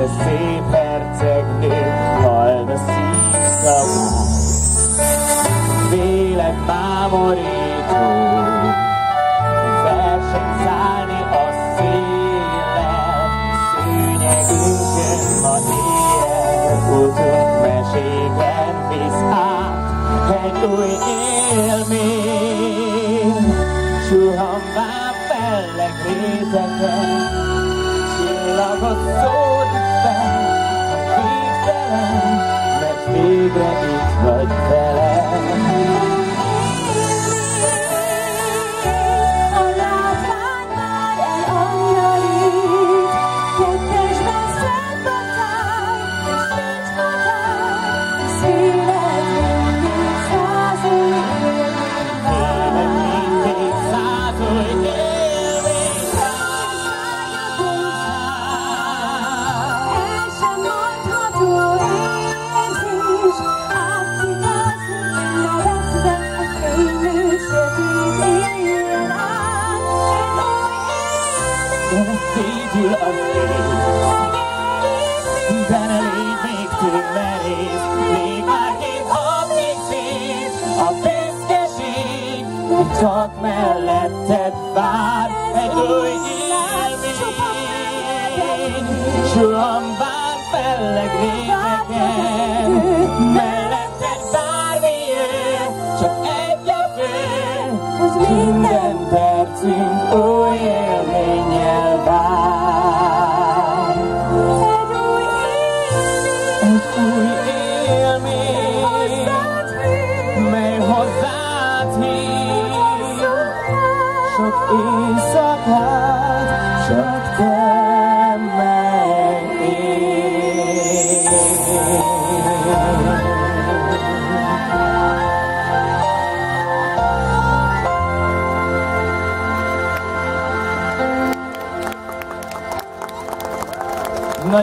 de szép hercegnő, halld a szívszavát. Véled mámorító, versenyszállni a széllel, szőnyegünkön ma éjjel, utunk meséken visz át, egy új élmény. Suhanván felleg rétegen, csillagot szólít fel, végtelen, mert végre itt vagy velem. A látvány már elanyarít, kettesben szent a táj, és nincs határ, szélet mindig százul élmény vár. Mindig százul élmény El sem mondható érzés, átcikázni nevetve a fénylő sötét éjjel át. Egy új élmény, szégyül az ég, de ne légy még túl merész, légy már két habig szép, a büszkeség csak melletted vár. Egy új élmény, suhanván felleg rétegen, melletted bármi jön, csak egy a fő, minden percünk új élménnyel vár. Egy új élmény, mely hozzád hív, sok éjszakát, csak